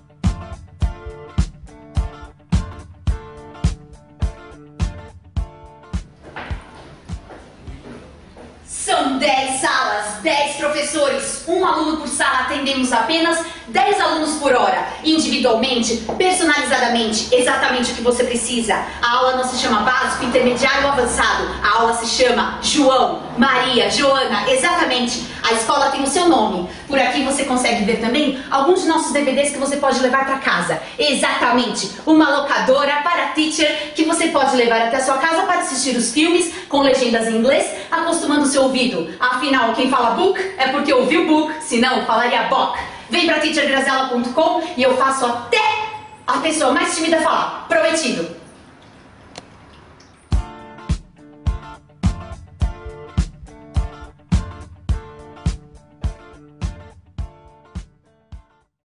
São 10 salas, 10 professores, um aluno por sala, atendemos apenas 10 alunos por hora, individualmente, personalizadamente, exatamente o que você precisa. A aula não se chama básico, intermediário ou avançado, a aula se chama João, Maria, Joana, exatamente. A escola tem o seu nome. Por aqui você consegue ver também alguns de nossos DVDs que você pode levar para casa. Exatamente, uma locadora para teacher que você pode levar até a sua casa para assistir os filmes com legendas em inglês, acostumando o seu ouvido. Afinal, quem fala book é porque ouviu book, senão falaria book. Vem para teachergrazela.com e eu faço até a pessoa mais tímida falar. Prometido!